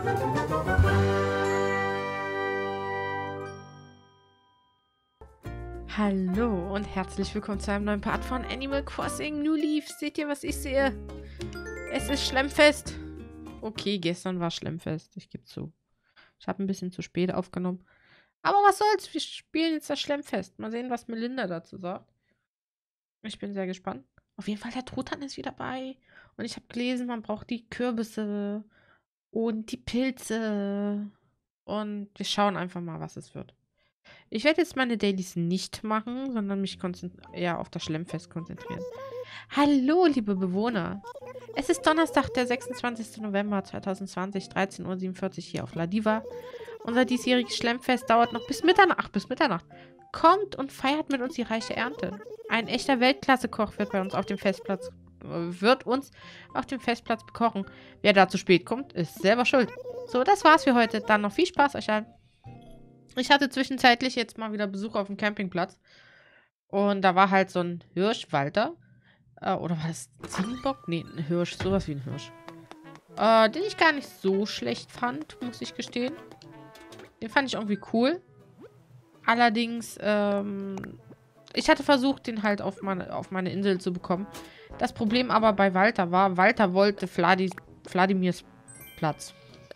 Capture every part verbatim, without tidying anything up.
Hallo und herzlich willkommen zu einem neuen Part von Animal Crossing New Leaf. Seht ihr, was ich sehe? Es ist Schlemmfest. Okay, gestern war Schlemmfest. Ich gebe zu. Ich habe ein bisschen zu spät aufgenommen. Aber was soll's? Wir spielen jetzt das Schlemmfest. Mal sehen, was Melinda dazu sagt. Ich bin sehr gespannt. Auf jeden Fall, der Truthahn ist wieder bei. Und ich habe gelesen, man braucht die Kürbisse und die Pilze. Und wir schauen einfach mal, was es wird. Ich werde jetzt meine Dailies nicht machen, sondern mich eher auf das Schlemmfest konzentrieren. Hallo, liebe Bewohner. Es ist Donnerstag, der sechsundzwanzigste November zweitausendzwanzig, dreizehn Uhr siebenundvierzig hier auf La Diva. Unser diesjähriges Schlemmfest dauert noch bis Mitternacht. Ach, bis Mitternacht. Kommt und feiert mit uns die reiche Ernte. Ein echter Weltklasse-Koch wird bei uns auf dem Festplatz äh, wird uns auf dem Festplatz bekochen. Wer da zu spät kommt, ist selber schuld. So, das war's für heute. Dann noch viel Spaß euch allen. Ich hatte zwischenzeitlich jetzt mal wieder Besuch auf dem Campingplatz. Und da war halt so ein Hirsch, Walter. Äh, oder war das ein Ziegenbock? Nee, ein Hirsch. Sowas wie ein Hirsch. Äh, den ich gar nicht so schlecht fand, muss ich gestehen. Den fand ich irgendwie cool. Allerdings, ähm... ich hatte versucht, den halt auf meine, auf meine Insel zu bekommen. Das Problem aber bei Walter war, Walter wollte Vladi, Vladimirs Platz.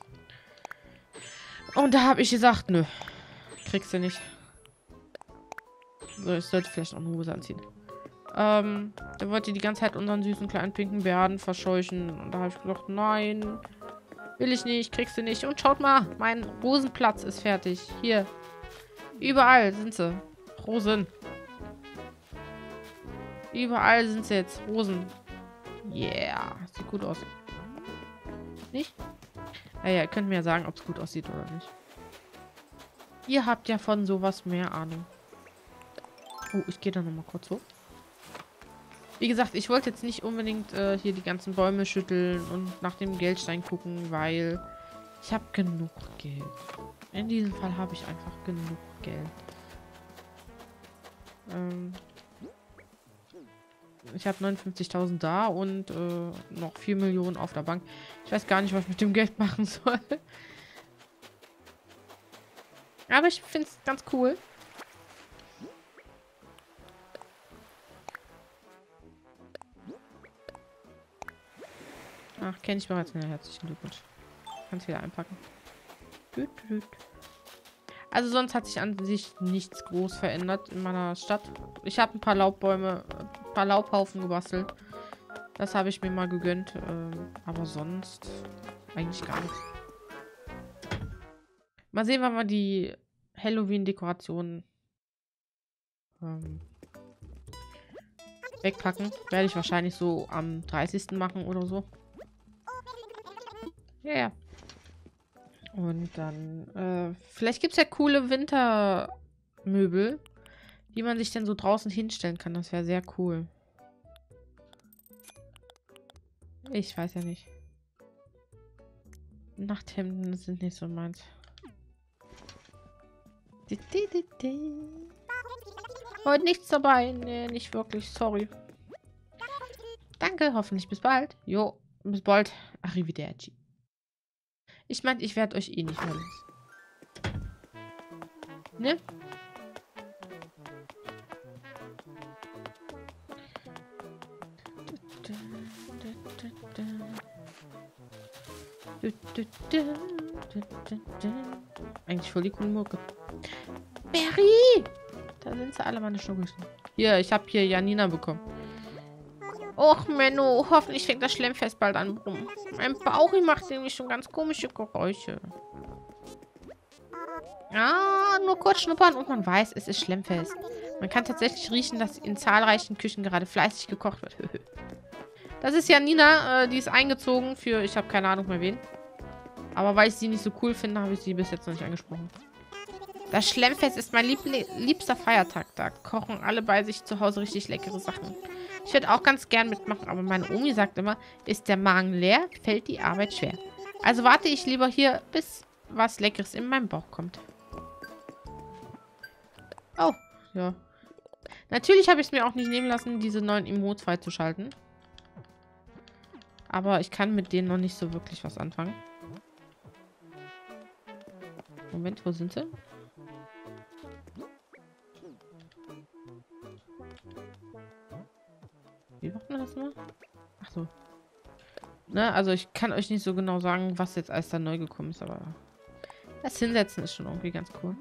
Und da habe ich gesagt, nö. Kriegst du nicht. So, ich sollte vielleicht auch eine Hose anziehen. Ähm, der wollte die ganze Zeit unseren süßen kleinen pinken Bären verscheuchen. Und da habe ich gesagt, nein. Will ich nicht, kriegst du nicht. Und schaut mal, mein Rosenplatz ist fertig. Hier. Überall sind sie. Rosen. Überall sind sie jetzt. Rosen. Yeah. Sieht gut aus. Nicht? Naja, ihr könnt mir ja sagen, ob es gut aussieht oder nicht. Ihr habt ja von sowas mehr Ahnung. Oh, ich gehe da nochmal kurz hoch. Wie gesagt, ich wollte jetzt nicht unbedingt äh, hier die ganzen Bäume schütteln und nach dem Geldstein gucken, weil ich habe genug Geld. In diesem Fall habe ich einfach genug Geld. Ähm, ich habe neunundfünfzigtausend da und äh, noch vier Millionen auf der Bank. Ich weiß gar nicht, was ich mit dem Geld machen soll. Aber ich finde es ganz cool. Ach, kenne ich bereits. Ja, herzlichen Glückwunsch. Kannst wieder einpacken. Also sonst hat sich an sich nichts groß verändert in meiner Stadt. Ich habe ein paar Laubbäume, ein paar Laubhaufen gebastelt. Das habe ich mir mal gegönnt. Ähm, aber sonst eigentlich gar nichts. Mal sehen, wann wir die Halloween-Dekorationen ähm, wegpacken. Werde ich wahrscheinlich so am dreißigsten machen oder so. Ja, ja. Und dann, äh, vielleicht gibt es ja coole Wintermöbel, die man sich dann so draußen hinstellen kann. Das wäre sehr cool. Ich weiß ja nicht. Nachthemden sind nicht so meins. Heute nichts dabei. Nee, nicht wirklich. Sorry. Danke, hoffentlich bis bald. Jo, bis bald. Arrivederci. Ich meine, ich werde euch eh nicht mehr los. Ne? Eigentlich voll die coole Mucke. Berry! Da sind sie alle, meine Schnuckelchen. Hier, ich habe hier Janina bekommen. Och, Menno, hoffentlich fängt das Schlemmfest bald an. Mein Bauch macht nämlich schon ganz komische Geräusche. Ah, nur kurz schnuppern und man weiß, es ist Schlemmfest. Man kann tatsächlich riechen, dass in zahlreichen Küchen gerade fleißig gekocht wird. Das ist Janina, äh, die ist eingezogen für, ich habe keine Ahnung mehr wen. Aber weil ich sie nicht so cool finde, habe ich sie bis jetzt noch nicht angesprochen. Das Schlemmfest ist mein lieb liebster Feiertag. Da kochen alle bei sich zu Hause richtig leckere Sachen. Ich würde auch ganz gern mitmachen, aber meine Omi sagt immer, ist der Magen leer, fällt die Arbeit schwer. Also warte ich lieber hier, bis was Leckeres in meinen Bauch kommt. Oh, ja. Natürlich habe ich es mir auch nicht nehmen lassen, diese neuen Emotes freizuschalten. Aber ich kann mit denen noch nicht so wirklich was anfangen. Moment, wo sind sie? Wie macht man das mal? Ach so. Ne, also ich kann euch nicht so genau sagen, was jetzt alles da neu gekommen ist, aber das Hinsetzen ist schon irgendwie ganz cool.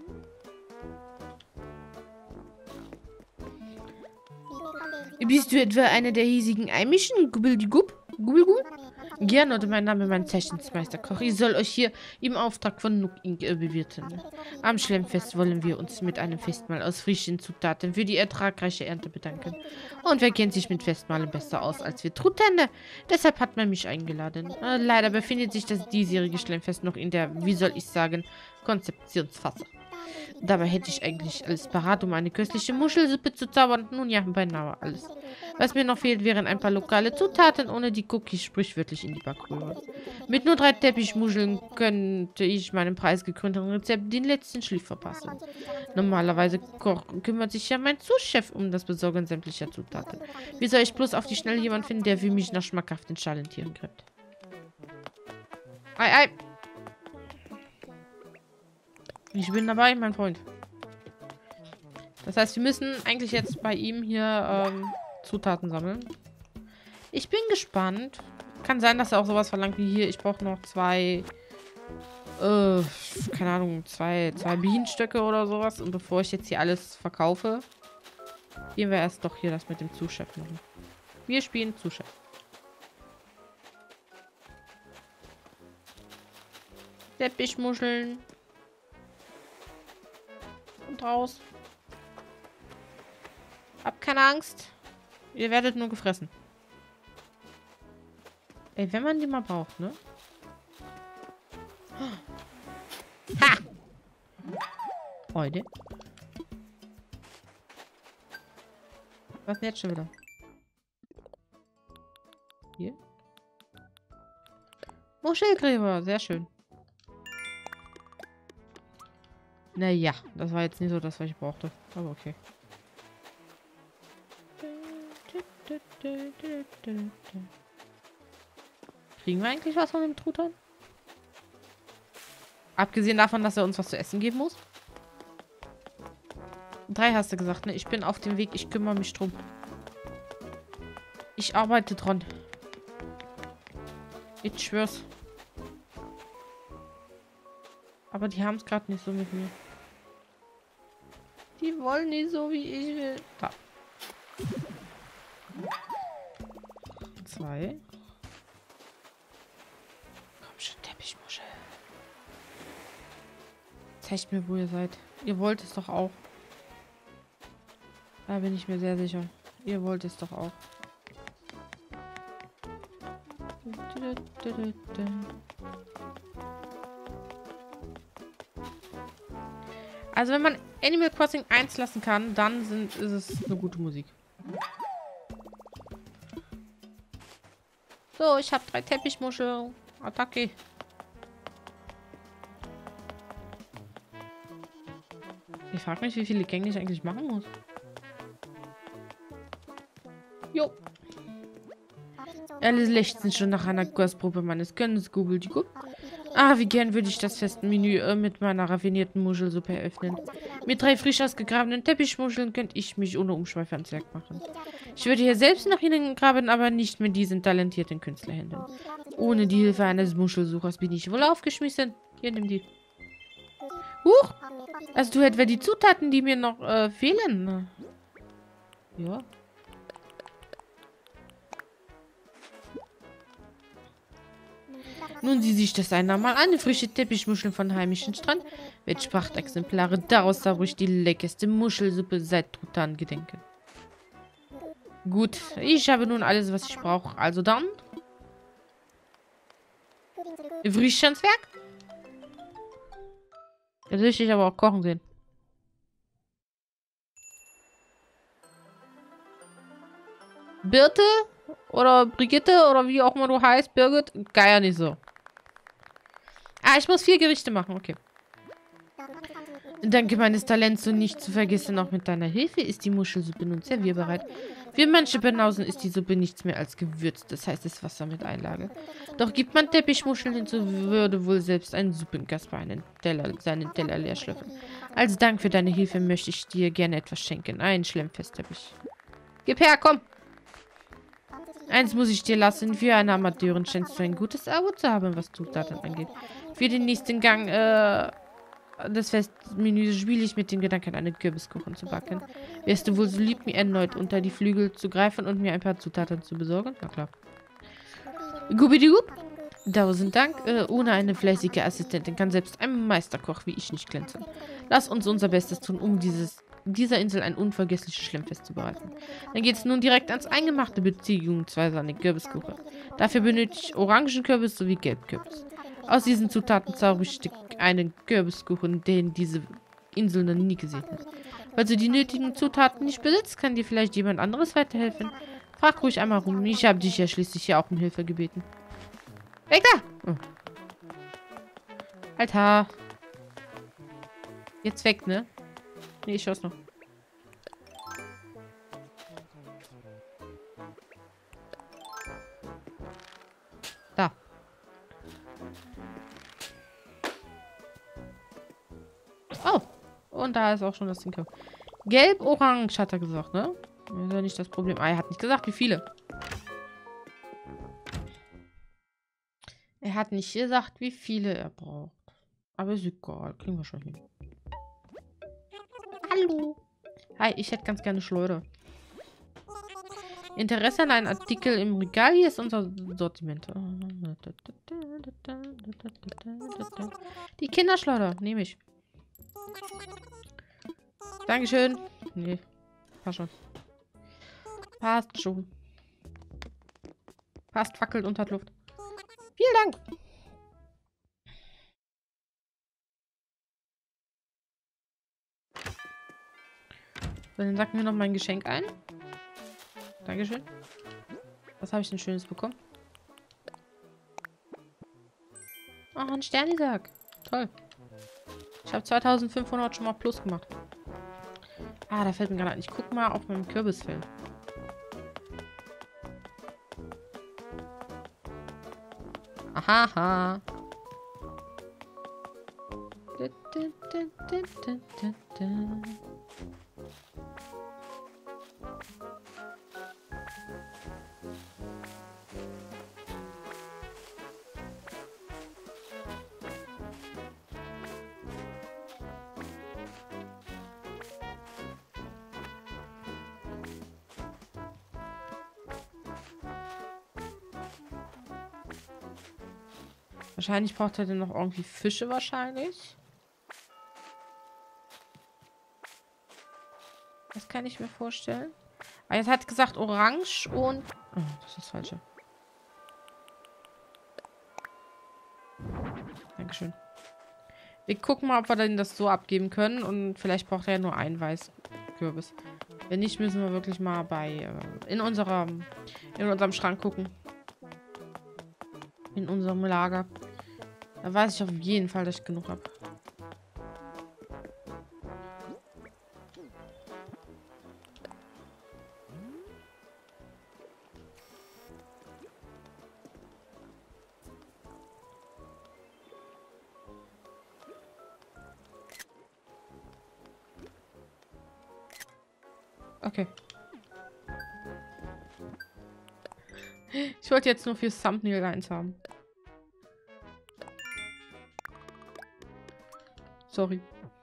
Bist du etwa einer der hiesigen Einmischen? Gubbeldigub? Gubbelgub? Gern oder mein Name, mein Zeichensmeister Koch. Ich soll euch hier im Auftrag von Nook Inc äh, bewirten. Am Schlemmfest wollen wir uns mit einem Festmahl aus frischen Zutaten für die ertragreiche Ernte bedanken. Und wer kennt sich mit Festmahlen besser aus als wir Truthähne? Deshalb hat man mich eingeladen. Äh, leider befindet sich das diesjährige Schlemmfest noch in der, wie soll ich sagen, Konzeptionsphase. Dabei hätte ich eigentlich alles parat, um eine köstliche Muschelsuppe zu zaubern. Nun ja, beinahe alles. Was mir noch fehlt, wären ein paar lokale Zutaten, ohne die Cookies sprichwörtlich in die Backröhre. Mit nur drei Teppichmuscheln könnte ich meinem preisgekrönten Rezept den letzten Schliff verpassen. Normalerweise kümmert sich ja mein Sous-Chef um das Besorgen sämtlicher Zutaten. Wie soll ich bloß auf die Schnelle jemanden finden, der für mich nach schmackhaften Schalentieren greift? Ei, ei! Ich bin dabei, mein Freund. Das heißt, wir müssen eigentlich jetzt bei ihm hier ähm, Zutaten sammeln. Ich bin gespannt. Kann sein, dass er auch sowas verlangt wie hier. Ich brauche noch zwei, äh, keine Ahnung, zwei, zwei Bienenstöcke oder sowas. Und bevor ich jetzt hier alles verkaufe, gehen wir erst doch hier das mit dem Zuschef machen. Wir spielen Zuschef. Teppichmuscheln. Und raus. Hab keine Angst. Ihr werdet nur gefressen. Ey, wenn man die mal braucht, ne? Ha! Heute. Was denn jetzt schon wieder? Hier? Muschelgräber, sehr schön. Naja, das war jetzt nicht so das, was ich brauchte. Aber okay. Kriegen wir eigentlich was von dem Truthahn? Abgesehen davon, dass er uns was zu essen geben muss. Drei hast du gesagt, ne? Ich bin auf dem Weg. Ich kümmere mich drum. Ich arbeite dran. Ich schwör's. Aber die haben es gerade nicht so mit mir. Die wollen nicht so, wie ich will. Da. Zwei. Komm schon, Teppichmuschel. Zeigt mir, wo ihr seid. Ihr wollt es doch auch. Da bin ich mir sehr sicher. Ihr wollt es doch auch. Also wenn man Animal Crossing eins lassen kann, dann sind, ist es eine gute Musik. So, ich habe drei Teppichmuscheln. Attacke. Ich frage mich, wie viele Gänge ich eigentlich machen muss. Jo. Alle lechzen schon nach einer Kostprobe meines Könnens, Gubbeldigub. Ah, wie gern würde ich das Festmenü äh, mit meiner raffinierten Muschelsuppe eröffnen. Mit drei frisch ausgegrabenen Teppichmuscheln könnte ich mich ohne Umschweife ans Werk machen. Ich würde hier selbst nach ihnen graben, aber nicht mit diesen talentierten Künstlerhänden. Ohne die Hilfe eines Muschelsuchers bin ich wohl aufgeschmissen. Hier, nimm die. Huch! Also du etwa die Zutaten, die mir noch äh, fehlen. Ja. Nun sieh sich das einer mal an. Frische Teppichmuscheln von heimischen Strand. Mit Prachtexemplare. Daraus zauber ich die leckerste Muschelsuppe seit Truthahn gedenken. Gut, ich habe nun alles, was ich brauche. Also dann. Frisch ans Werk. Jetzt will ich dich aber auch kochen sehen. Birte? Oder Brigitte? Oder wie auch immer du heißt, Birgit? Geier nicht so. Ah, ich muss vier Gerichte machen, okay. Danke meines Talents und nicht zu vergessen, auch mit deiner Hilfe ist die Muschelsuppe nun servierbereit. Für manche Banausen ist die Suppe nichts mehr als Gewürz, das heißt das Wasser mit Einlage. Doch gibt man Teppichmuscheln hinzu, würde wohl selbst ein Suppengast bei einem Teller, seinen Teller leer schlürfen. Als Dank für deine Hilfe möchte ich dir gerne etwas schenken. Ein Schlemmfestteppich. Gib her, komm! Eins muss ich dir lassen, für eine Amateurin scheinst du ein gutes Auge zu haben, was Zutaten angeht. Für den nächsten Gang, äh... das Festmenü spiele ich mit dem Gedanken, einen Kürbiskuchen zu backen. Wärst du wohl so lieb, mir erneut unter die Flügel zu greifen und mir ein paar Zutaten zu besorgen? Na klar. Gubidigup. Tausend Dank. Äh, ohne eine fleißige Assistentin kann selbst ein Meisterkoch wie ich nicht glänzen. Lass uns unser Bestes tun, um dieses, dieser Insel ein unvergessliches Schlemmfest zu bereiten. Dann geht's nun direkt ans Eingemachte beziehungsweise an den Kürbiskuchen. Dafür benötige ich Orangenkürbis sowie Gelbkürbis. Aus diesen Zutaten zaubere ich einen Kürbiskuchen, den diese Insel noch nie gesehen hat. Falls du die nötigen Zutaten nicht besitzt, kann dir vielleicht jemand anderes weiterhelfen. Frag ruhig einmal rum. Ich habe dich ja schließlich ja auch um Hilfe gebeten. Weg da! Oh. Alter. Jetzt weg, ne? Ne, ich schaue noch. Da. Oh. Und da ist auch schon das Ding. Gelb-Orange hat er gesagt, ne? Das ist ja nicht das Problem. Ah, er hat nicht gesagt, wie viele. Er hat nicht gesagt, wie viele er braucht. Aber ist egal. Kriegen wir schon hin. Hallo. Hi, ich hätte ganz gerne Schleuder. Interesse an einem Artikel im Regal. Hier ist unser Sortiment. Die Kinderschleuder. Nehme ich. Dankeschön. Nee. Passt schon. Passt schon. Passt, fackelt und hat Luft. Vielen Dank. Dann sacken wir noch mein Geschenk ein. Dankeschön. Was habe ich denn Schönes bekommen? Oh, ein Sternisack. Toll. Ich habe zweitausendfünfhundert schon mal plus gemacht. Ah, da fällt mir gerade ein. Ich guck mal auf meinem Kürbisfeld. Ahaha. Da, da, da, da, da, da, da. Wahrscheinlich braucht er dann noch irgendwie Fische wahrscheinlich. Das kann ich mir vorstellen. Aber jetzt hat gesagt Orange und... Oh, das ist das Falsche. Dankeschön. Wir gucken mal, ob wir denn das so abgeben können. Und vielleicht braucht er ja nur einen Weißkürbis. Wenn nicht, müssen wir wirklich mal bei... Äh, in unserer, in unserem Schrank gucken. In unserem Lager. Da weiß ich auf jeden Fall, dass ich genug habe. Okay. Ich wollte jetzt nur fürs Thumbnail eins haben. Sorry.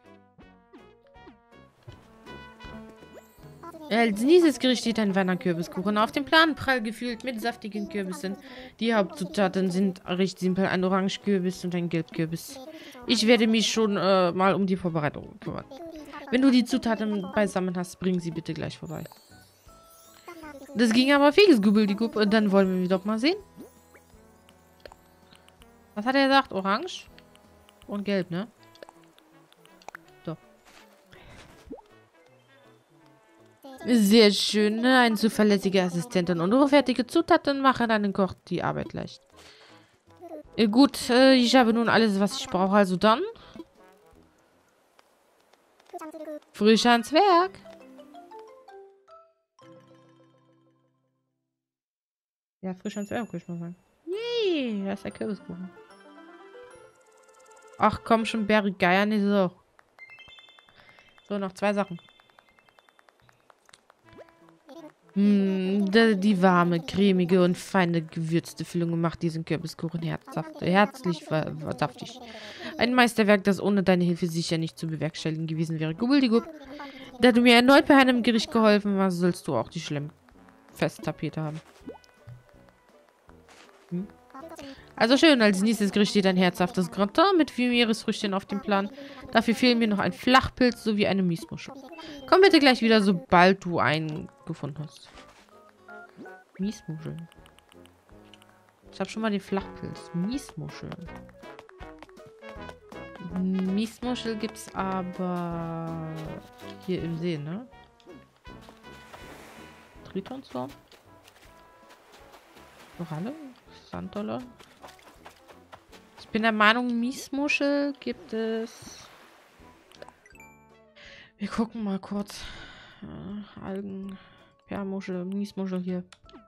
Als nächstes Gericht steht ein Wanderkürbiskuchen auf dem Plan, prall gefüllt mit saftigen Kürbissen. Die Hauptzutaten sind recht simpel, ein Orangekürbis und ein Gelbkürbis. Ich werde mich schon äh, mal um die Vorbereitung kümmern. Wenn du die Zutaten beisammen hast, bring sie bitte gleich vorbei. Das ging aber fix, Gubbeldigub. Und dann wollen wir doch mal sehen. Was hat er gesagt? Orange und Gelb, ne? So. Sehr schön, ne? Eine zuverlässige Assistentin und hochwertige Zutaten machen deinen Koch die Arbeit leicht. Äh, gut, äh, ich habe nun alles, was ich brauche. Also dann... Frischer Zwerg. Ja, frischer Zwerg, würde ich mal sagen. Yay, da ist der Kürbiskuchen. Ach komm schon, Berry Geier, nicht so. So, noch zwei Sachen. Hm, die, die warme, cremige und feine gewürzte Füllung macht diesen Kürbiskuchen herzhaft, herzlich saftig. Ein Meisterwerk, das ohne deine Hilfe sicher nicht zu bewerkstelligen gewesen wäre. Gubbeldigub, da du mir erneut bei einem Gericht geholfen hast, sollst du auch die Schlemmfesttapete haben. Hm? Also schön, als nächstes Gericht steht ein herzhaftes Gratin mit vielen Meeresfrüchten auf dem Plan. Dafür fehlen mir noch ein Flachpilz sowie eine Miesmuschel. Komm bitte gleich wieder, sobald du einen gefunden hast. Miesmuschel. Ich habe schon mal den Flachpilz. Miesmuschel. Miesmuschel gibt's aber hier im See, ne? Tritonswurm? Koralle? Sanddollar? Ich bin der Meinung, Miesmuschel gibt es. Wir gucken mal kurz. Äh, Algen, Perlmuschel, Miesmuschel hier.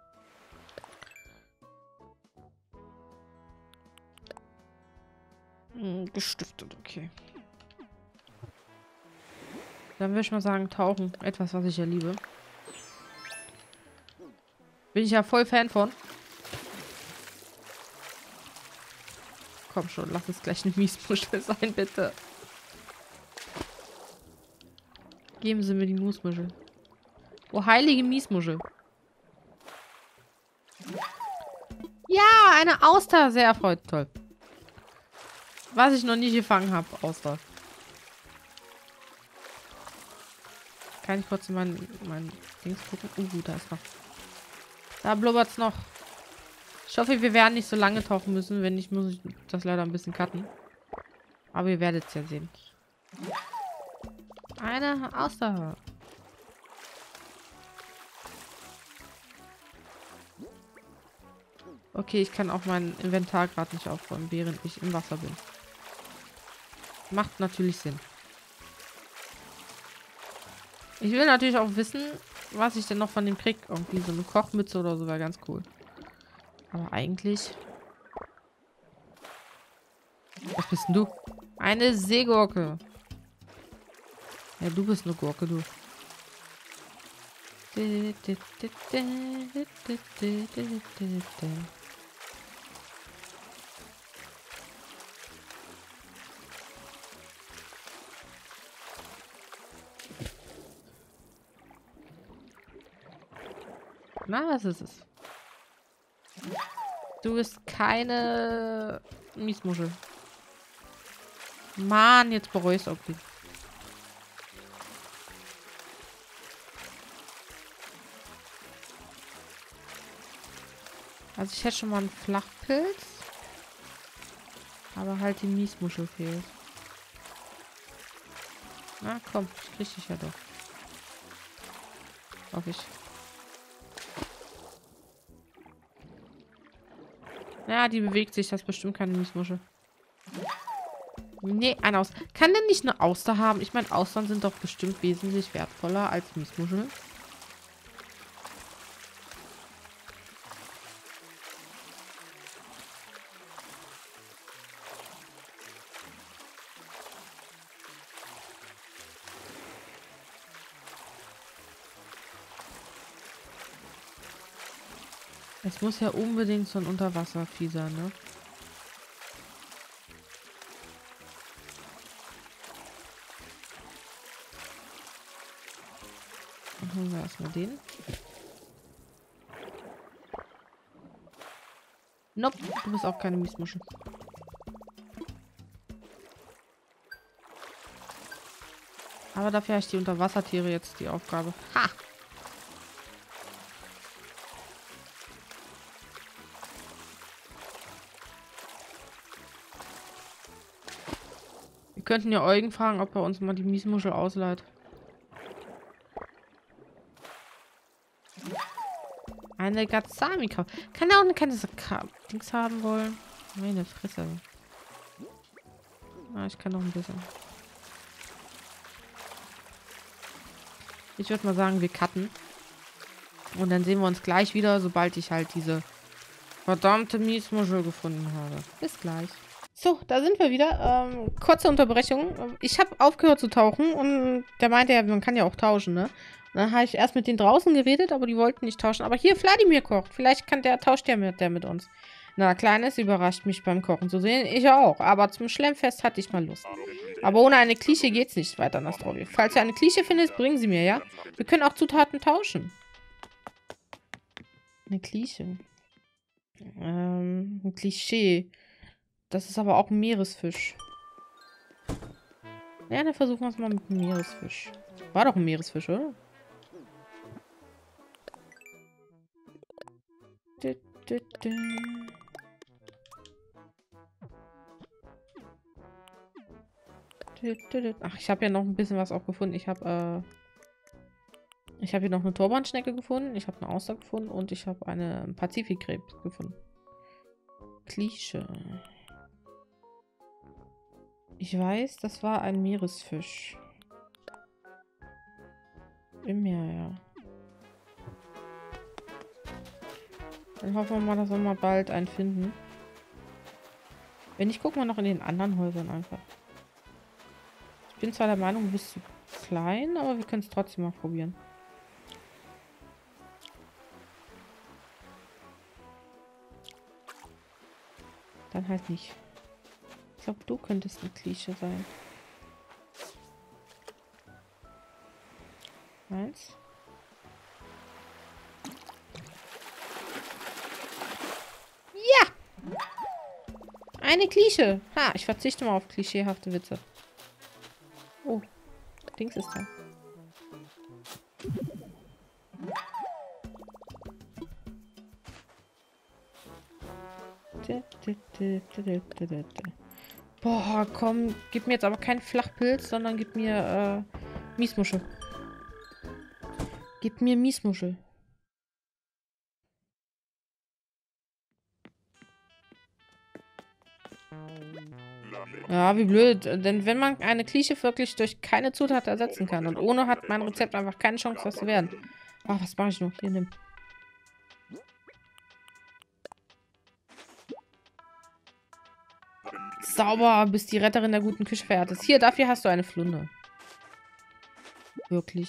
Hm, gestiftet, okay. Dann würde ich mal sagen, tauchen. Etwas, was ich ja liebe. Bin ich ja voll Fan von. Komm schon, lass es gleich eine Miesmuschel sein, bitte. Geben Sie mir die Miesmuschel. Oh, heilige Miesmuschel. Ja, eine Auster. Sehr erfreut. Toll. Was ich noch nie gefangen habe. Auster. Kann ich kurz in mein, mein Dings gucken? Uh, da ist noch. Da blubbert es noch. Ich hoffe, wir werden nicht so lange tauchen müssen. Wenn nicht, muss ich das leider ein bisschen cutten. Aber ihr werdet es ja sehen. Eine Auster. Okay, ich kann auch mein Inventar gerade nicht aufräumen, während ich im Wasser bin. Macht natürlich Sinn. Ich will natürlich auch wissen, was ich denn noch von dem krieg. Irgendwie so eine Kochmütze oder so wäre ganz cool. Aber eigentlich... Was bist denn du? Eine Seegurke. Ja, du bist eine Gurke, du. Na, was ist es? Du bist keine Miesmuschel. Mann, jetzt bereust du okay. Also ich hätte schon mal einen Flachpilz. Aber halt die Miesmuschel fehlt. Na komm, ich krieg dich ja doch. Hoffe ich. Ja, die bewegt sich. Das ist bestimmt keine Miesmuschel. Nee, ein Aus. Kann denn nicht eine Auster haben? Ich meine, Austern sind doch bestimmt wesentlich wertvoller als Miesmuscheln. Es muss ja unbedingt so ein Unterwasservieh sein, ne? Dann holen wir erstmal den. Nope, du bist auch keine Miesmuschel. Aber dafür habe ich die Unterwassertiere jetzt die Aufgabe. Ha! Wir könnten ja Eugen fragen, ob er uns mal die Miesmuschel ausleiht. Eine Gazami. Kann er auch eine keine Dings haben wollen? Meine Fresse. Ah, ich kann noch ein bisschen. Ich würde mal sagen, wir cutten. Und dann sehen wir uns gleich wieder, sobald ich halt diese verdammte Miesmuschel gefunden habe. Bis gleich. So, da sind wir wieder. Ähm, kurze Unterbrechung. Ich habe aufgehört zu tauchen und der meinte ja, man kann ja auch tauschen, ne? Und dann habe ich erst mit denen draußen geredet, aber die wollten nicht tauschen. Aber hier, Wladimir kocht. Vielleicht kann der, tauscht der mit, der mit uns. Na, Kleines überrascht mich beim Kochen zu sehen. Ich auch. Aber zum Schlemmfest hatte ich mal Lust. Aber ohne eine Kliche geht's nicht weiter, Nastrovie. Falls ihr eine Kliche findet, bringen sie mir, ja? Wir können auch Zutaten tauschen. Eine Kliche. Ähm, ein Klischee. Das ist aber auch ein Meeresfisch. Ja, dann versuchen wir es mal mit einem Meeresfisch. War doch ein Meeresfisch, oder? Du, du, du. Du, du, du. Ach, ich habe ja noch ein bisschen was auch gefunden. Ich habe, äh... Ich habe hier noch eine Turbanschnecke gefunden. Ich habe eine Auster gefunden. Und ich habe eine Pazifikkrebs gefunden. Klische. Ich weiß, das war ein Meeresfisch. Im Meer, ja. Dann hoffen wir mal, dass wir mal bald einen finden. Wenn nicht, gucken wir noch in den anderen Häusern einfach. Ich bin zwar der Meinung, du bist zu klein, aber wir können es trotzdem mal probieren. Dann halt nicht. Ich glaube, du könntest eine Klische sein. Eins. Ja! Eine Klische. Ha, ich verzichte mal auf klischeehafte Witze. Oh, Dings ist da. Boah, komm, gib mir jetzt aber keinen Flachpilz, sondern gib mir äh, Miesmuschel. Gib mir Miesmuschel. Ja, wie blöd. Denn wenn man eine Klische wirklich durch keine Zutat ersetzen kann und ohne hat mein Rezept einfach keine Chance, was zu werden. Ach, was mache ich noch? Hier, nimm. Sauber, bis die Retterin der guten Küche verehrt ist. Hier, dafür hast du eine Flunde. Wirklich.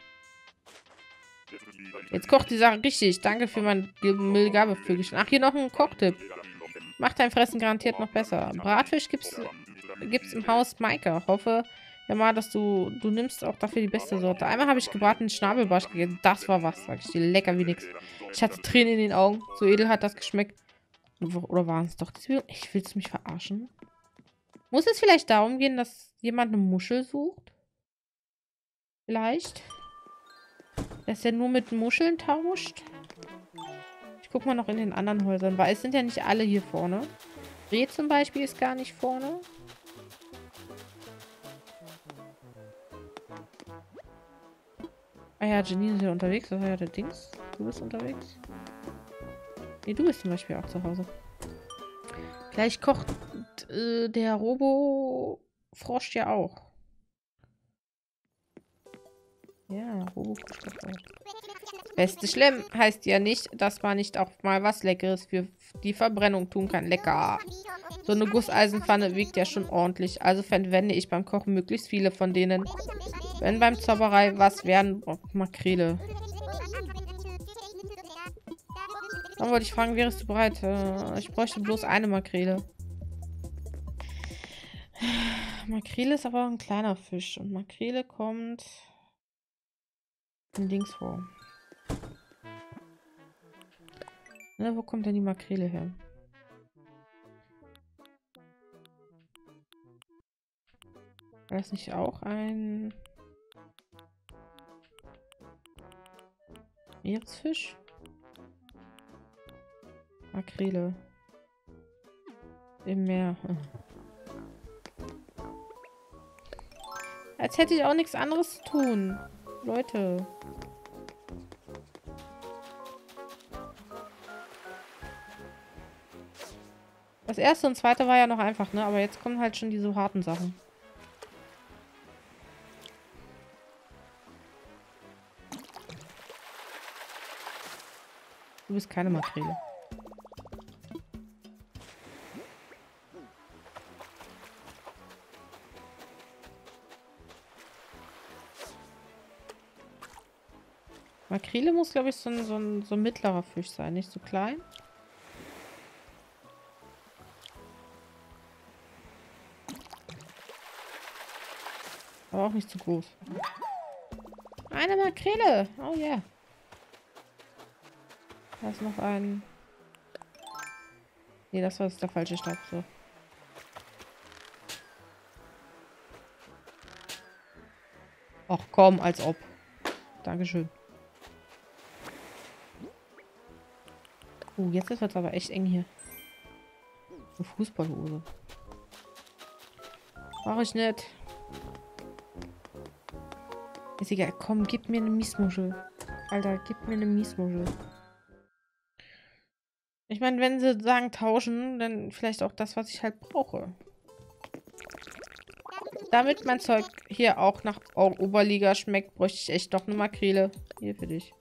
Jetzt kocht die Sache richtig. Danke für mein Müllgabevögelchen. Ach, hier noch ein Kochtipp. Macht dein Fressen garantiert noch besser. Bratfisch gibt's, gibt's im Haus Maike. Hoffe ja mal, dass du, du nimmst auch dafür die beste Sorte. Einmal habe ich gebratenen Schnabelbarsch gegessen. Das war was, sag ich dir. Lecker wie nix. Ich hatte Tränen in den Augen. So edel hat das geschmeckt. Oder waren es doch Zwiebeln? Ich will's mich verarschen. Muss es vielleicht darum gehen, dass jemand eine Muschel sucht? Vielleicht? Dass er nur mit Muscheln tauscht? Ich guck mal noch in den anderen Häusern, weil es sind ja nicht alle hier vorne. Reh zum Beispiel ist gar nicht vorne. Ah ja, Janine ist ja unterwegs. Das war ja der Dings. Du bist unterwegs. Nee, du bist zum Beispiel auch zu Hause. Gleich kocht äh, der Robo-Frosch ja auch. Ja, Robo-Frosch kocht auch. Beste schlimm heißt ja nicht, dass man nicht auch mal was Leckeres für die Verbrennung tun kann. Lecker. So eine Gusseisenpfanne wiegt ja schon ordentlich. Also verwende ich beim Kochen möglichst viele von denen. Wenn beim Zauberei was werden, oh, Makrele. Dann wollte ich fragen, wärst du bereit? Äh, ich bräuchte bloß eine Makrele. Makrele ist aber ein kleiner Fisch. Und Makrele kommt in links vor. Na, wo kommt denn die Makrele her? War das nicht auch ein Meeresfisch? Makrele. Im Meer. Als hätte ich auch nichts anderes zu tun. Leute. Das erste und zweite war ja noch einfach, ne? Aber jetzt kommen halt schon diese so harten Sachen. Du bist keine Makrele. Makrele muss, glaube ich, so ein, so, ein, so ein mittlerer Fisch sein, nicht so klein. Aber auch nicht zu groß. Eine Makrele! Oh ja. Yeah. Da ist noch ein... Nee, das war jetzt der falsche Stab. So. Ach komm, als ob. Dankeschön. Uh, jetzt wird es aber echt eng hier. Eine Fußballhose. Mach ich nicht. Ist egal. Komm, gib mir eine Miesmuschel. Alter, gib mir eine Miesmuschel. Ich meine, wenn sie sagen tauschen, dann vielleicht auch das, was ich halt brauche. Damit mein Zeug hier auch nach Oberliga schmeckt, bräuchte ich echt doch eine Makrele. Hier für dich.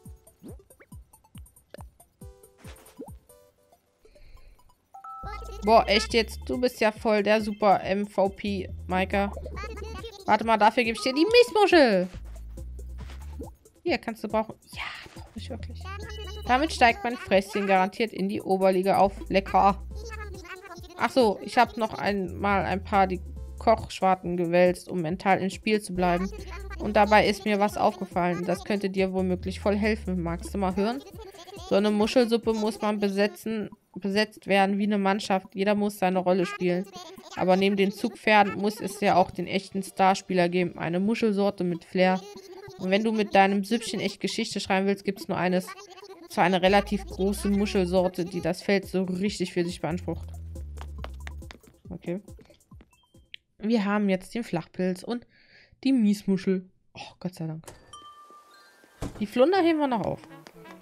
Boah, echt jetzt? Du bist ja voll der super M V P, Maika. Warte mal, dafür gebe ich dir die Miesmuschel. Hier, kannst du brauchen. Ja, brauche ich wirklich. Damit steigt mein Fresschen garantiert in die Oberliga auf. Lecker. Ach so, ich habe noch einmal ein paar die Kochschwarten gewälzt, um mental im Spiel zu bleiben. Und dabei ist mir was aufgefallen. Das könnte dir womöglich voll helfen. Magst du mal hören? So eine Muschelsuppe muss man besetzen, besetzt werden wie eine Mannschaft. Jeder muss seine Rolle spielen. Aber neben den Zugpferden muss es ja auch den echten Starspieler geben. Eine Muschelsorte mit Flair. Und wenn du mit deinem Süppchen echt Geschichte schreiben willst, gibt es nur eines. Zwar eine relativ große Muschelsorte, die das Feld so richtig für sich beansprucht. Okay. Wir haben jetzt den Flachpilz und die Miesmuschel. Oh, Gott sei Dank. Die Flunder heben wir noch auf.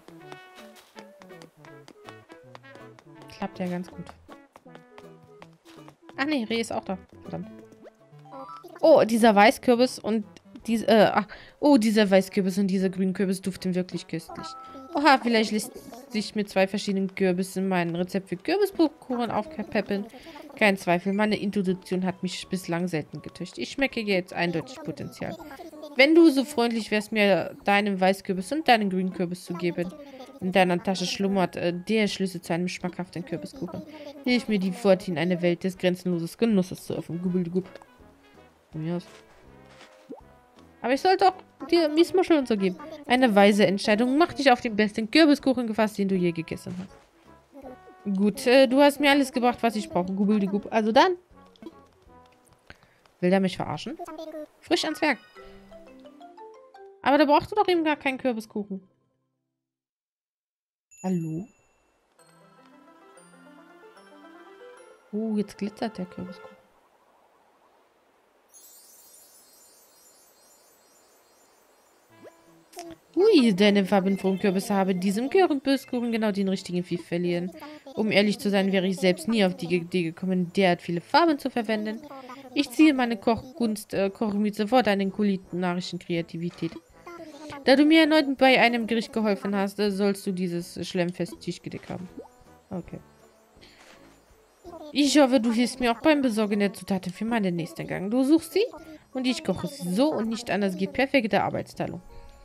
Klappt ja ganz gut. Ach nee, Reh ist auch da. Verdammt. Oh, dieser Weißkürbis und diese, äh, ach, oh, dieser Weißkürbis und dieser Grünkürbis duften wirklich köstlich. Oha, vielleicht lässt sich mit zwei verschiedenen Kürbissen mein Rezept für Kürbiskuchen aufpeppeln. Kein Zweifel, meine Intuition hat mich bislang selten getäuscht. Ich schmecke jetzt eindeutig Potenzial. Wenn du so freundlich wärst, mir deinen Weißkürbis und deinen Grünkürbis zu geben. In deiner Tasche schlummert äh, der Schlüssel zu einem schmackhaften Kürbiskuchen. Hilf mir, die Pforte in eine Welt des grenzenlosen Genusses zu öffnen. Gubbelgub. Ja. Aber ich sollte auch dir Miesmuschel und so geben. Eine weise Entscheidung. Mach dich auf den besten Kürbiskuchen gefasst, den du je gegessen hast. Gut, äh, du hast mir alles gebracht, was ich brauche. Gubbelgub. Also dann. Will der mich verarschen? Frisch ans Werk. Aber da brauchst du doch eben gar keinen Kürbiskuchen. Hallo? Oh, jetzt glitzert der Kürbiskuchen. Ui, deine farbenfrohen Kürbisse haben diesem Kürbiskuchen genau den richtigen Pfiff verliehen. Um ehrlich zu sein, wäre ich selbst nie auf die Idee gekommen, derart viele Farben zu verwenden. Ich ziehe meine Kochkunst, äh, Kochmütze vor deinen kulinarischen Kreativität. Da du mir erneut bei einem Gericht geholfen hast, sollst du dieses Schlemmfest Tischgedeck haben. Okay. Ich hoffe, du hilfst mir auch beim Besorgen der Zutaten für meinen nächsten Gang. Du suchst sie und ich koche sie so und nicht anders. Geht perfekte Arbeitsteilung.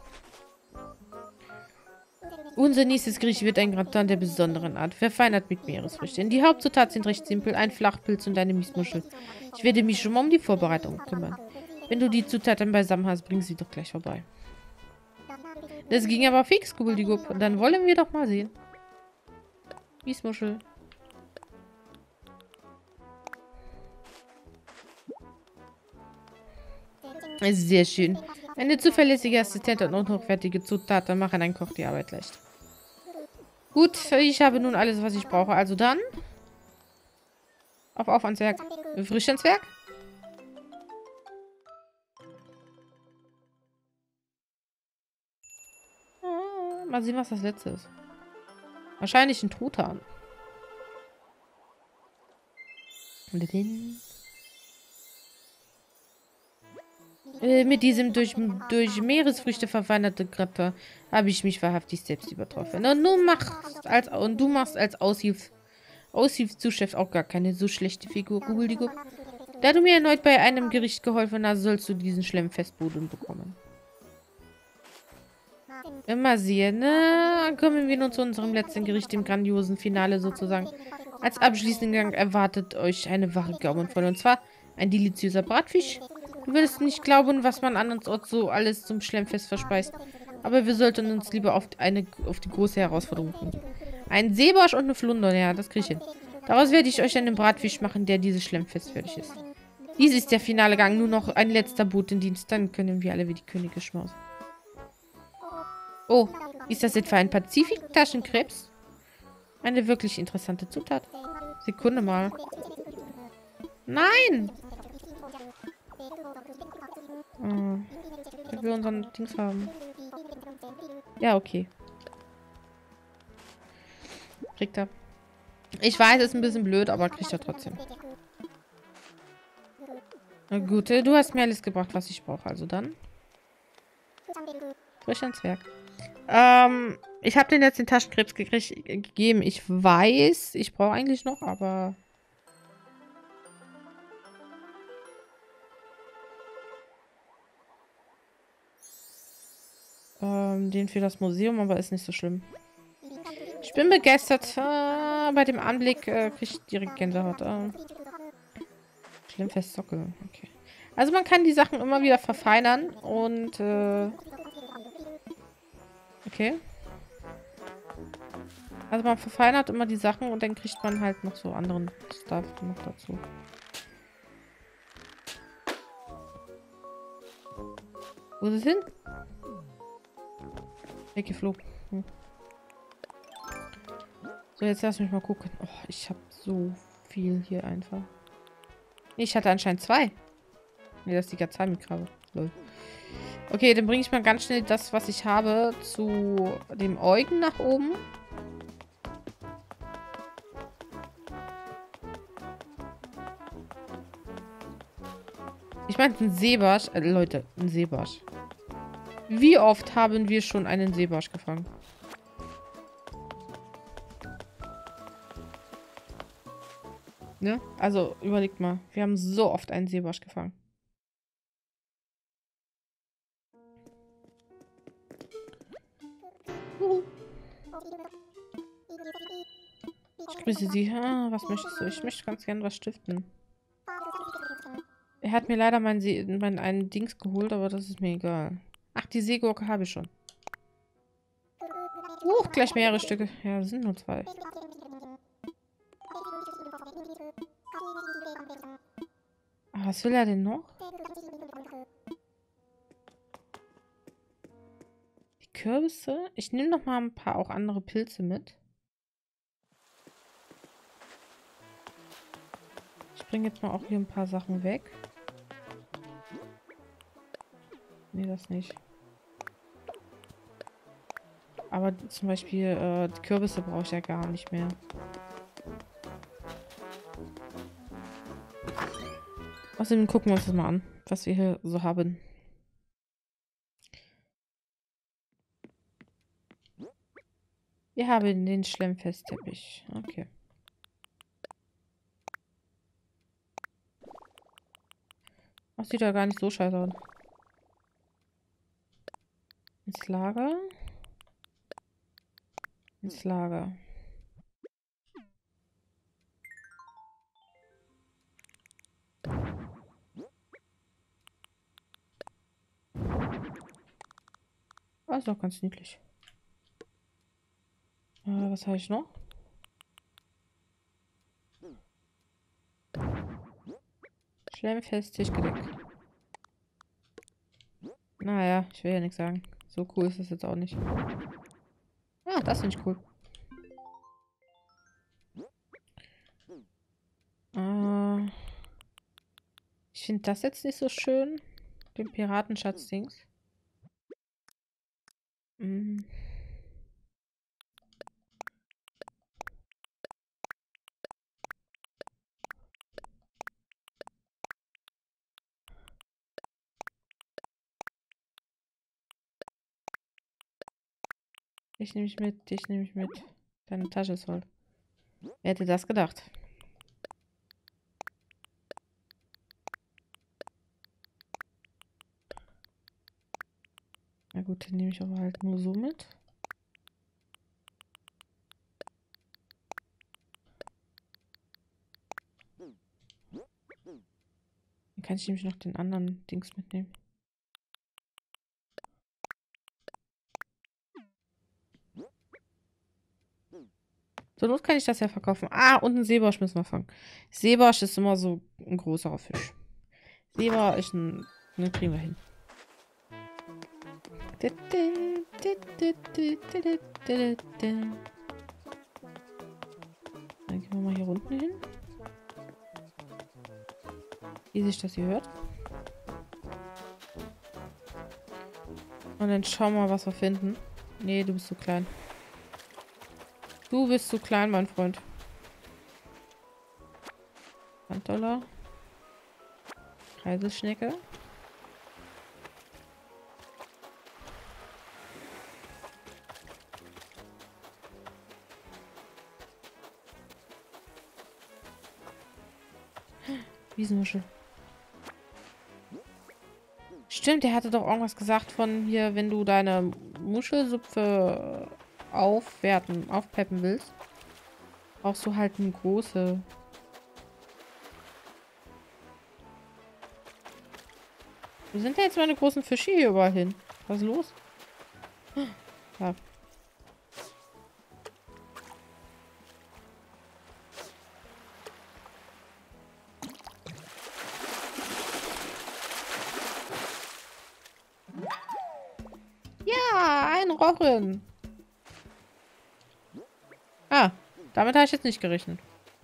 Unser nächstes Gericht wird ein Gratin der besonderen Art, verfeinert mit Meeresfrüchten. Die Hauptzutaten sind recht simpel, ein Flachpilz und eine Miesmuschel. Ich werde mich schon mal um die Vorbereitung kümmern. Wenn du die Zutaten beisammen hast, bring sie doch gleich vorbei. Das ging aber fix, Gubbeldigub. Und dann wollen wir doch mal sehen. Miesmuschel. Sehr schön. Eine zuverlässige Assistentin und hochwertige Zutaten machen einen Koch die Arbeit leicht. Gut, ich habe nun alles, was ich brauche. Also dann. Auf, auf ans Werk. Frisch ans Werk. Ah, mal sehen, was das letzte ist. Wahrscheinlich ein Truthahn. Äh, mit diesem durch, durch Meeresfrüchte verwandelte Grippe habe ich mich wahrhaftig selbst übertroffen. Und du machst als, und du machst als Aushilfs, Aushilfszuschef auch gar keine so schlechte Figur, Guldigo. Da du mir erneut bei einem Gericht geholfen hast, sollst du diesen Schlemmfestboden bekommen. Immer sehen, ne? Kommen wir nun zu unserem letzten Gericht, dem grandiosen Finale sozusagen. Als abschließenden Gang erwartet euch eine wahre Gaumenfreude. Und zwar ein deliziöser Bratfisch. Du würdest nicht glauben, was man an uns Ort so alles zum Schlemmfest verspeist. Aber wir sollten uns lieber auf, eine, auf die große Herausforderung bringen. Ein Seebarsch und eine Flunder, ja, das kriege ich hin. Daraus werde ich euch einen Bratfisch machen, der dieses Schlemmfest fertig ist. Dies ist der finale Gang, nur noch ein letzter Botendienst, dann können wir alle wie die Könige schmausen. Oh, ist das etwa ein Pazifik-Taschenkrebs? Eine wirklich interessante Zutat. Sekunde mal. Nein! Oh, ich will unseren Dings haben. Ja, okay. Kriegt er. Ich weiß, ist ein bisschen blöd, aber kriegt er trotzdem. Na gut, du hast mir alles gebracht, was ich brauche. Also dann. Frisch ans Werk. Ähm, ich habe den jetzt den Taschenkrebs gekriegt, gegeben. Ich weiß, ich brauche eigentlich noch, aber... Ähm, den für das Museum, aber ist nicht so schlimm. Ich bin begeistert. Äh, bei dem Anblick äh, kriege ich direkt Gänsehaut. Äh, Schlemmfest Sockel. Okay. Also man kann die Sachen immer wieder verfeinern und... Äh, okay. Also man verfeinert immer die Sachen und dann kriegt man halt noch so anderen Stuff noch dazu. Wo ist es hin? Weggeflogen. Hm. So, jetzt lass mich mal gucken. Oh, ich habe so viel hier einfach. Nee, ich hatte anscheinend zwei. Nee, das ist die Gazami-Krabbe. Lol. Okay, dann bringe ich mal ganz schnell das, was ich habe, zu dem Eugen nach oben. Ich meine, ein Seebarsch. Äh, Leute, ein Seebarsch. Wie oft haben wir schon einen Seebarsch gefangen? Ne? Also, überlegt mal. Wir haben so oft einen Seebarsch gefangen. Juhu. Ich grüße Sie. Ah, was möchtest du? Ich möchte ganz gerne was stiften. Er hat mir leider mein, See mein einen Dings geholt, aber das ist mir egal. Ach, die Seegurke habe ich schon. Uh, gleich mehrere Stücke. Ja, das sind nur zwei. Ah, was will er denn noch? Die Kürbisse? Ich nehme noch mal ein paar auch andere Pilze mit. Ich bringe jetzt mal auch hier ein paar Sachen weg. Nee, das nicht. Aber zum Beispiel äh, die Kürbisse brauche ich ja gar nicht mehr. Außerdem gucken wir uns das mal an, was wir hier so haben. Wir haben den Schlemmfestteppich. Okay. Das sieht ja gar nicht so scheiße aus. Ins Lager. Ins Lager. Ah, ist doch ganz niedlich. Äh, was habe ich noch? Schlemmfest Tischgedeck. Naja, ich will ja nichts sagen. So cool ist das jetzt auch nicht. Ah, das finde ich cool. Äh, ich finde das jetzt nicht so schön. Den Piratenschatz-Dings. Mhm. Dich nehme ich mit, dich nehme ich mit. Deine Tasche ist voll. Wer hätte das gedacht? Na gut, den nehme ich aber halt nur so mit. Dann kann ich nämlich noch den anderen Dings mitnehmen. Zur Not kann ich das ja verkaufen. Ah, und einen Seebarsch müssen wir fangen. Seebarsch ist immer so ein größerer Fisch. Seebarsch ist ein... Ne, kriegen wir hin. Dann gehen wir mal hier unten hin. Wie sich das hier hört. Und dann schauen wir mal, was wir finden. Nee, du bist zu klein. Du bist zu klein, mein Freund. Dollar. Reiseschnecke. Wiesenmuschel. Stimmt, der hatte doch irgendwas gesagt von hier, wenn du deine Muschelsuppe aufwerten, aufpeppen willst, brauchst du halt eine große. Wo sind denn jetzt meine großen Fische hier überall hin? Was ist los? Ja. Ja, ein Rochen. Ah, damit habe ich jetzt nicht gerechnet.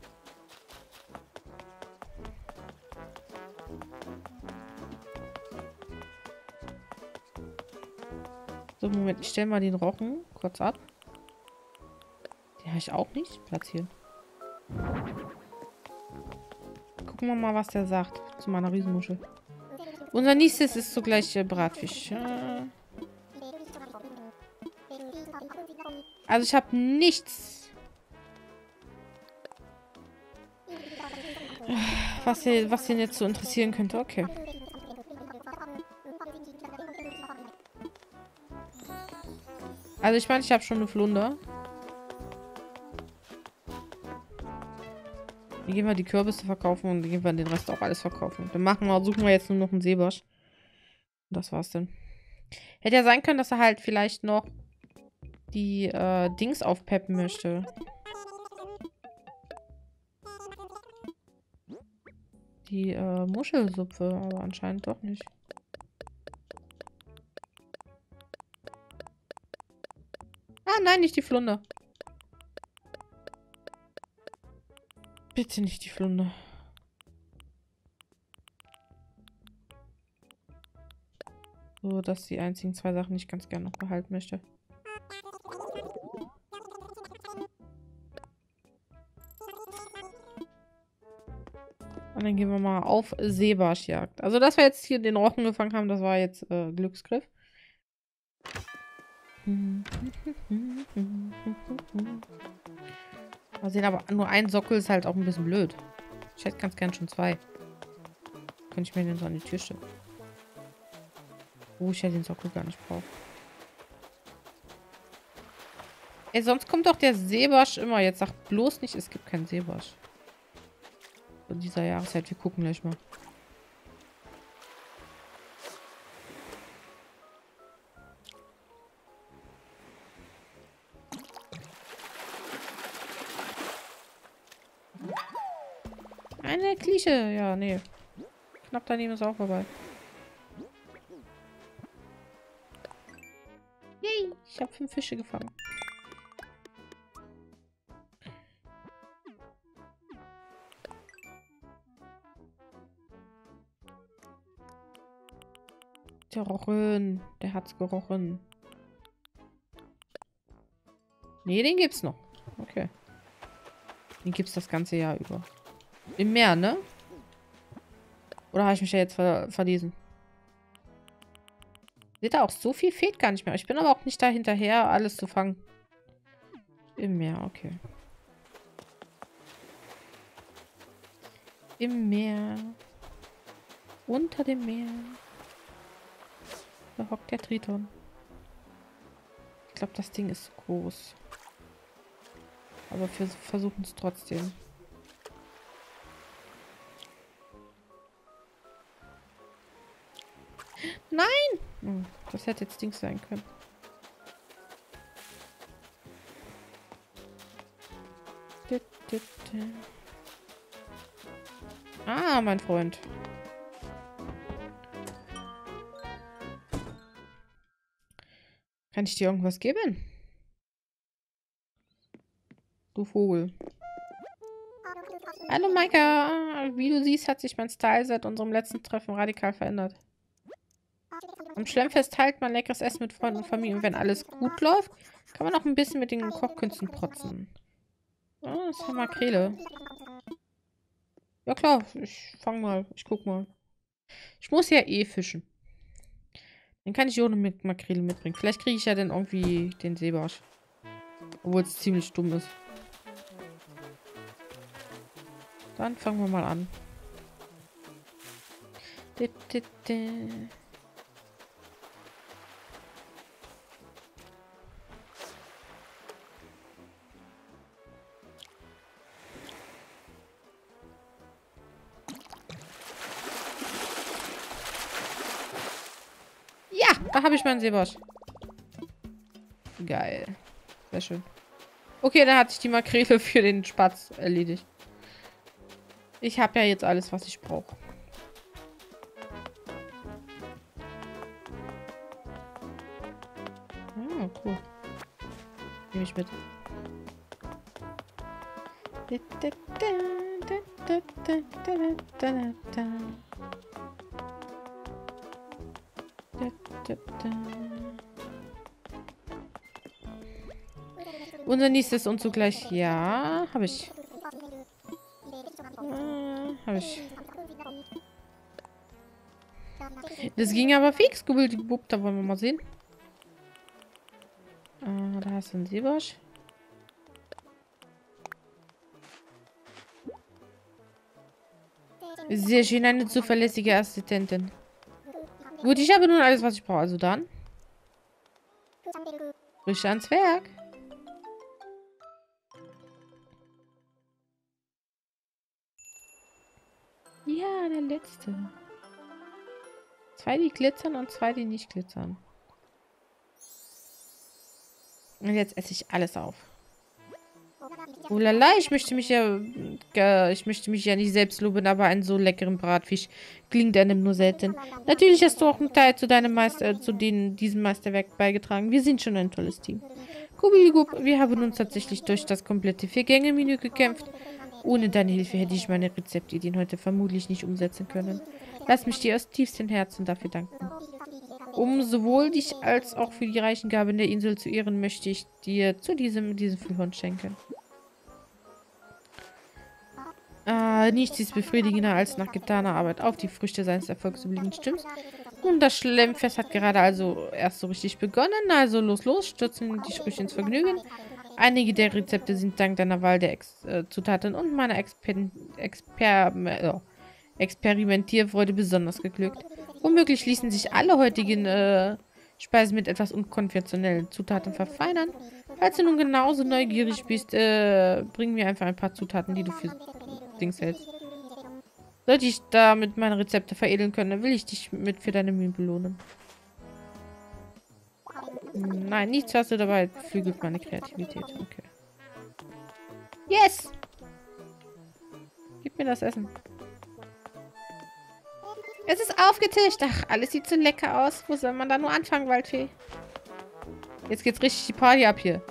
So, Moment, ich stelle mal den Rochen kurz ab. Den habe ich auch nicht platzieren. Gucken wir mal, was der sagt zu meiner Riesenmuschel. Unser nächstes ist zugleich äh, Bratfisch. Äh, also ich habe nichts, was, hier, was ihn jetzt so interessieren könnte. Okay. Also ich meine, ich habe schon eine Flunder. Dann gehen wir die Kürbisse verkaufen und dann gehen wir den Rest auch alles verkaufen. Dann machen wir, suchen wir jetzt nur noch einen Seebarsch. Und das war's dann. Hätte ja sein können, dass er halt vielleicht noch die äh, Dings aufpeppen möchte. Die äh, Muschelsuppe, aber anscheinend doch nicht. Ah, nein, nicht die Flunder. Bitte nicht die Flunder. So, das sind die einzigen zwei Sachen, die ich ganz gerne noch behalten möchte. Und dann gehen wir mal auf Seebarschjagd. Also, dass wir jetzt hier den Rochen gefangen haben, das war jetzt äh, Glücksgriff. Mal sehen, aber nur ein Sockel ist halt auch ein bisschen blöd. Ich hätte ganz gern schon zwei. Könnte ich mir den so an die Tür stellen. Wo ich ja den Sockel gar nicht brauche. Ey, sonst kommt doch der Seebarsch immer. Jetzt sagt bloß nicht, es gibt keinen Seebarsch. In dieser Jahreszeit. Wir gucken gleich mal. Eine Klische. Ja, nee. Knapp daneben ist auch vorbei. Yay, ich habe fünf Fische gefangen. Der Rochen. Der hat's gerochen. Nee, den gibt's noch. Okay. Den gibt's das ganze Jahr über. Im Meer, ne? Oder habe ich mich ja jetzt ver verlesen? Seht ihr auch, so viel fehlt gar nicht mehr. Ich bin aber auch nicht da hinterher, alles zu fangen. Im Meer, okay. Im Meer. Unter dem Meer. Da hockt der Triton. Ich glaube, das Ding ist groß. Aber wir versuchen es trotzdem. Nein! Hm, das hätte jetzt Dings sein können. Ah, mein Freund. Kann ich dir irgendwas geben? Du Vogel. Hallo Maika. Wie du siehst, hat sich mein Style seit unserem letzten Treffen radikal verändert. Am Schlemmfest teilt man leckeres Essen mit Freunden und Familie. Und wenn alles gut läuft, kann man auch ein bisschen mit den Kochkünsten protzen. Oh, das ist ja Makrele. Ja klar, ich fang mal. Ich guck mal. Ich muss ja eh fischen. Dann kann ich auch noch mit Makrele mitbringen. Vielleicht kriege ich ja dann irgendwie den Seebarsch. Obwohl es ziemlich dumm ist. Dann fangen wir mal an. Ja, da habe ich meinen Seebarsch. Geil. Sehr schön. Okay, dann hat sich die Makrele für den Spatz erledigt. Ich habe ja jetzt alles, was ich brauche. Ah, cool. Nehme ich mit. Unser nächstes und zugleich. Ja, habe ich. Äh, habe ich. Das ging aber fix. Bub, da wollen wir mal sehen. Äh, da hast du einen Seebarsch. Sehr schön, eine zuverlässige Assistentin. Gut, ich habe nun alles, was ich brauche. Also dann. Frisch ans Werk. Ja, der letzte. Zwei, die glitzern und zwei, die nicht glitzern. Und jetzt esse ich alles auf. Oh lala, ich möchte mich ja... Äh, ich möchte mich ja nicht selbst loben, aber einen so leckeren Bratfisch klingt einem nur selten. Natürlich hast du auch einen Teil zu deinem Meister, äh, zu denen, diesem Meisterwerk beigetragen. Wir sind schon ein tolles Team. Kubeligub, wir haben uns tatsächlich durch das komplette Vier-Gänge-Menü gekämpft. Ohne deine Hilfe hätte ich meine Rezeptideen heute vermutlich nicht umsetzen können. Lass mich dir aus tiefstem Herzen dafür danken. Um sowohl dich als auch für die reichen Gaben der Insel zu ehren, möchte ich dir zu diesem diesen Füllhorn schenken. Äh, nichts ist befriedigender, als nach getaner Arbeit auf die Früchte seines Erfolgs zu blicken, stimmt's? Und das Schlemmfest hat gerade also erst so richtig begonnen, also los, los, stürzen die Sprüche ins Vergnügen. Einige der Rezepte sind dank deiner Wahl der Ex äh, Zutaten und meiner Exper Exper äh, Experimentierfreude besonders geglückt. Womöglich ließen sich alle heutigen äh, Speisen mit etwas unkonventionellen Zutaten verfeinern. Falls du nun genauso neugierig bist, äh, bring mir einfach ein paar Zutaten, die du für Dings hältst. Sollte ich damit meine Rezepte veredeln können, will ich dich mit für deine Mühen belohnen. Nein, nichts hast du dabei. Flügelt meine Kreativität. Okay. Yes! Gib mir das Essen. Es ist aufgetischt. Ach, alles sieht so lecker aus. Wo soll man da nur anfangen, Waldfee? Jetzt geht's richtig die Party ab hier.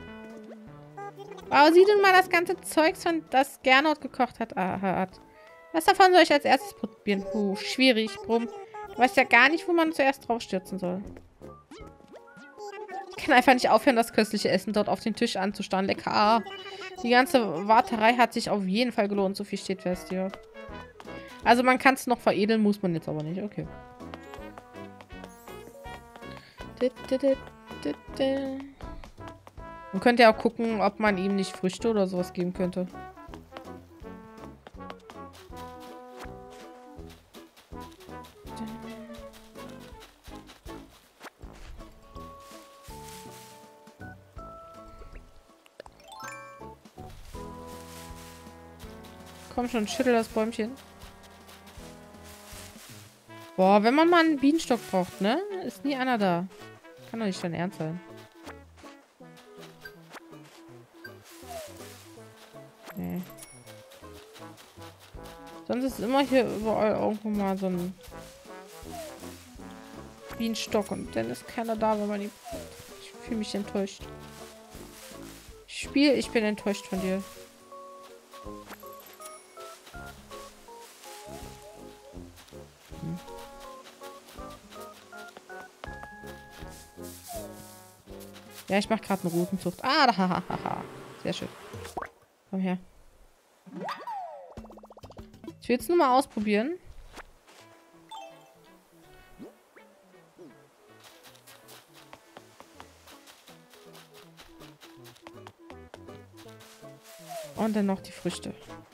Wow, sieh denn mal das ganze Zeugs, von das Gernot gekocht hat. Ah, hat. Was davon soll ich als erstes probieren? Puh, schwierig. Brumm. Du weißt ja gar nicht, wo man zuerst draufstürzen soll. Ich kann einfach nicht aufhören, das köstliche Essen dort auf den Tisch anzustarren. Lecker. Die ganze Warterei hat sich auf jeden Fall gelohnt. So viel steht fest, ja. Also man kann es noch veredeln, muss man jetzt aber nicht. Okay. Man könnte ja auch gucken, ob man ihm nicht Früchte oder sowas geben könnte. Komm schon, schüttel das Bäumchen. Boah, wenn man mal einen Bienenstock braucht, ne? Ist nie einer da. Kann doch nicht dein Ernst sein. Nee. Sonst ist immer hier überall irgendwo mal so ein Bienenstock und dann ist keiner da, wenn man ihn braucht. Ich fühle mich enttäuscht. Spiel, ich bin enttäuscht von dir. Hm. Ja, ich mache gerade eine Rutenzucht. Ah, da, hahaha. Sehr schön. Komm her. Ich will jetzt nur mal ausprobieren. Und dann noch die Früchte.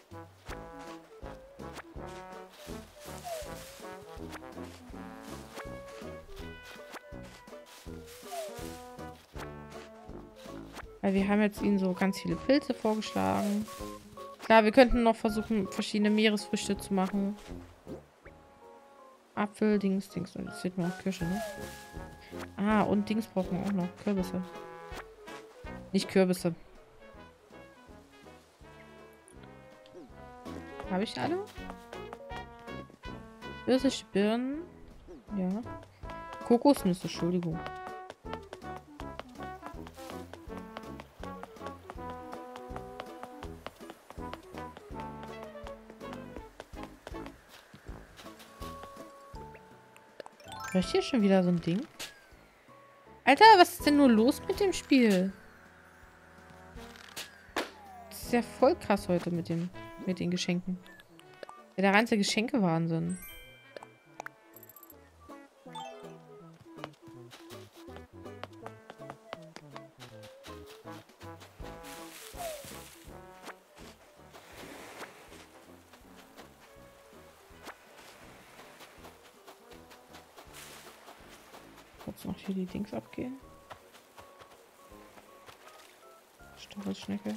Weil wir haben jetzt ihnen so ganz viele Pilze vorgeschlagen. Klar, wir könnten noch versuchen, verschiedene Meeresfrüchte zu machen. Apfel, Dings, Dings. Und jetzt sieht man auch Kirsche, ne? Ah, und Dings brauchen wir auch noch. Kürbisse. Nicht Kürbisse. Habe ich alle? Pfirsiche, Birnen. Ja. Kokosnüsse, Entschuldigung. War ich hier schon wieder so ein Ding? Alter, was ist denn nur los mit dem Spiel? Das ist ja voll krass heute mit dem, mit den Geschenken. Ja, der reinste Geschenke-Wahnsinn. Kurz noch hier die Dings abgehen. Stachelschnecke.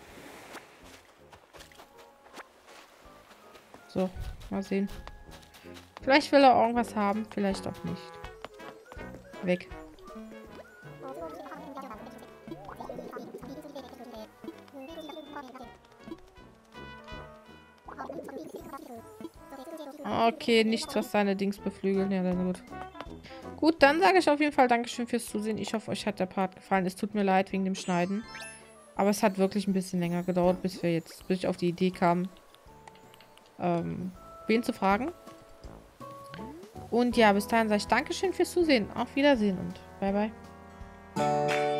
So, mal sehen. Vielleicht will er irgendwas haben, vielleicht auch nicht. Weg. Okay, nichts, was seine Dings beflügeln. Ja, dann gut. Gut, dann sage ich auf jeden Fall Dankeschön fürs Zusehen. Ich hoffe, euch hat der Part gefallen. Es tut mir leid wegen dem Schneiden. Aber es hat wirklich ein bisschen länger gedauert, bis wir jetzt, bis ich auf die Idee kam, ähm, wen zu fragen. Und ja, bis dahin sage ich Dankeschön fürs Zusehen. Auf Wiedersehen und bye bye.